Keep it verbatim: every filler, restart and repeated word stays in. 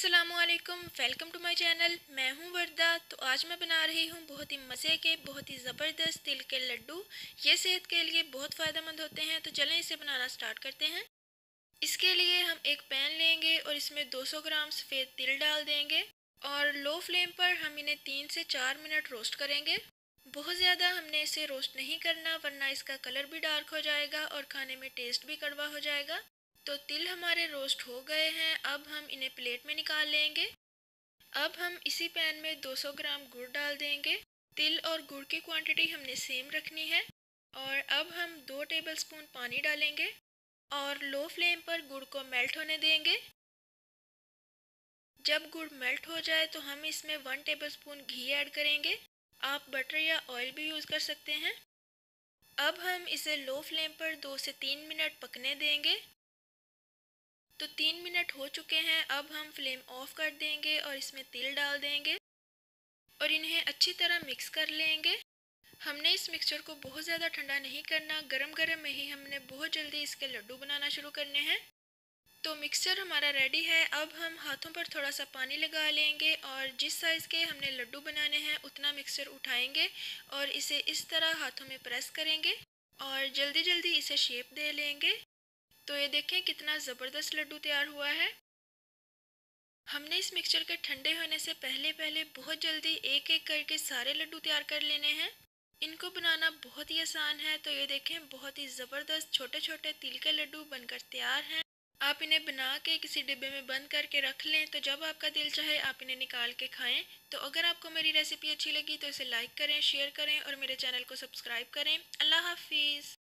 अस्सलामुअलैकुम, welcome to my channel. मैं हूं वर्दा। तो आज मैं बना रही हूं बहुत ही मज़े के, बहुत ही ज़बरदस्त तिल के लड्डू। ये सेहत के लिए बहुत फ़ायदेमंद होते हैं। तो चलें इसे बनाना स्टार्ट करते हैं। इसके लिए हम एक पैन लेंगे और इसमें दो सौ ग्राम सफ़ेद तिल डाल देंगे और लो फ्लेम पर हम इन्हें तीन से चार मिनट रोस्ट करेंगे। बहुत ज़्यादा हमने इसे रोस्ट नहीं करना, वरना इसका कलर भी डार्क हो जाएगा और खाने में टेस्ट भी कड़वा हो जाएगा। तो तिल हमारे रोस्ट हो गए हैं। अब हम इन्हें प्लेट में निकाल लेंगे। अब हम इसी पैन में दो सौ ग्राम गुड़ डाल देंगे। तिल और गुड़ की क्वांटिटी हमने सेम रखनी है। और अब हम दो टेबलस्पून पानी डालेंगे और लो फ्लेम पर गुड़ को मेल्ट होने देंगे। जब गुड़ मेल्ट हो जाए तो हम इसमें वन टेबलस्पून घी ऐड करेंगे। आप बटर या ऑयल भी यूज़ कर सकते हैं। अब हम इसे लो फ्लेम पर दो से तीन मिनट पकने देंगे। तो तीन मिनट हो चुके हैं। अब हम फ्लेम ऑफ कर देंगे और इसमें तिल डाल देंगे और इन्हें अच्छी तरह मिक्स कर लेंगे। हमने इस मिक्सचर को बहुत ज़्यादा ठंडा नहीं करना, गरम गरम में ही हमने बहुत जल्दी इसके लड्डू बनाना शुरू करने हैं। तो मिक्सचर हमारा रेडी है। अब हम हाथों पर थोड़ा सा पानी लगा लेंगे और जिस साइज़ के हमने लड्डू बनाने हैं उतना मिक्सचर उठाएंगे और इसे इस तरह हाथों में प्रेस करेंगे और जल्दी जल्दी इसे शेप दे लेंगे। तो ये देखें कितना ज़बरदस्त लड्डू तैयार हुआ है। हमने इस मिक्सचर के ठंडे होने से पहले पहले बहुत जल्दी एक एक करके सारे लड्डू तैयार कर लेने हैं। इनको बनाना बहुत ही आसान है। तो ये देखें बहुत ही ज़बरदस्त छोटे छोटे तिल के लड्डू बनकर तैयार हैं। आप इन्हें बना के किसी डिब्बे में बंद करके रख लें, तो जब आपका दिल चाहे आप इन्हें निकाल के खाएं। तो अगर आपको मेरी रेसिपी अच्छी लगी तो इसे लाइक करें, शेयर करें और मेरे चैनल को सब्सक्राइब करें। अल्लाह हाफिज़।